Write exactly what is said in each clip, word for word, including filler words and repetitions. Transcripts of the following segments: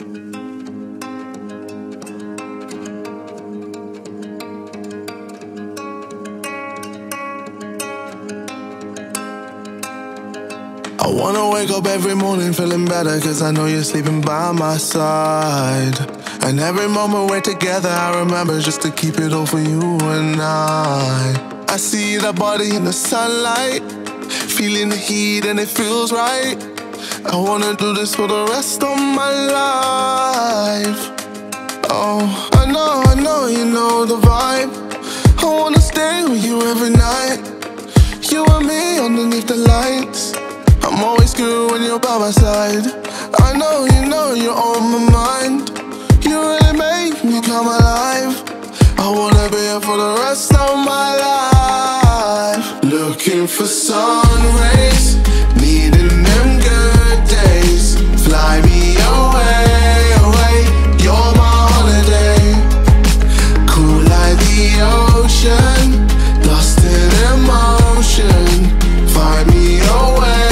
I wanna wake up every morning feeling better, cause I know you're sleeping by my side. And every moment we're together I remember just to keep it all for you and I. I see that body in the sunlight, feeling the heat and it feels right. I wanna do this for the rest of my life. Oh, I know, I know you know the vibe. I wanna stay with you every night, you and me underneath the lights. I'm always good when you're by my side. I know you know you're on my mind. You really make me come alive. I wanna be here for the rest of my life. Looking for sun rays, needing them good days. Fly me away, away, you're my holiday. Cool like the ocean, lost in emotion. Find me away.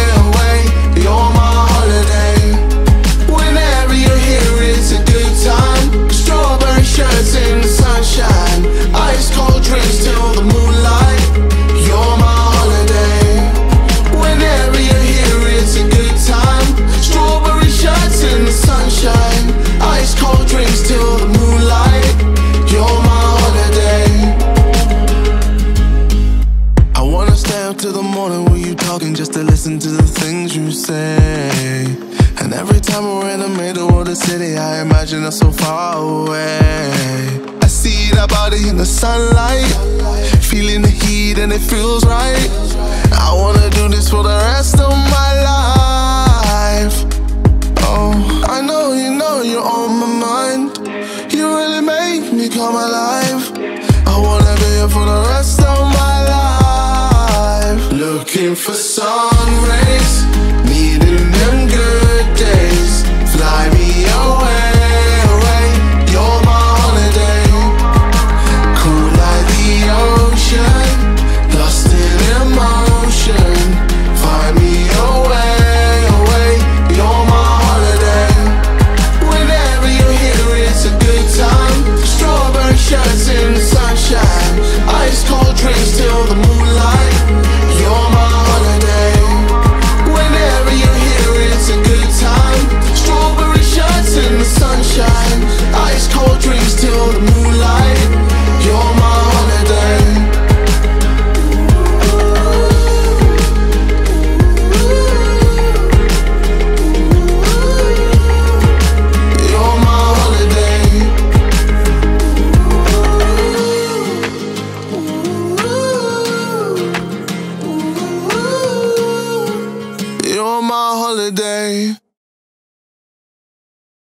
In the sunshine, ice cold drinks till the moonlight. You're my holiday. Whenever you're here, it's a good time. Strawberry shirts in the sunshine, ice cold drinks till the moonlight. You're my holiday. I wanna stay up till the morning with you talking, just to listen to the things you say. And every time we're in the middle of the city, I imagine us so far away. I see that body in the sunlight, feeling the heat and it feels right. I wanna do this for the rest of my life. Oh, I know you know you're on my mind. You really make me come alive. I wanna be here for the rest of my life. Looking for sun rays, needing them good days. Fly me away, away, you're my holiday. Cool like the ocean, lost in emotion. Find me away, away, you're my holiday. Whenever you're here, it's a good time. Strawberry shirts in the sunshine, ice cold drinks till the moonlight. You're my holiday. Whenever you're here, it's a good time. Strawberry shirts in the sunshine, ice cold drinks till the moonlight. You're my holiday. You're my holiday. You're my holiday.